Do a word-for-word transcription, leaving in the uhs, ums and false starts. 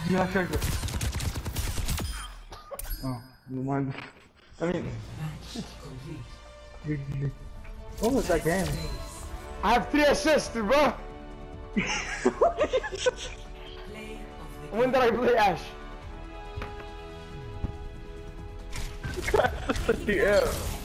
Yeah, sure, sure. Oh, never mind. I mean, what was that game? I have three assists, bro. When did I play Ash? The air.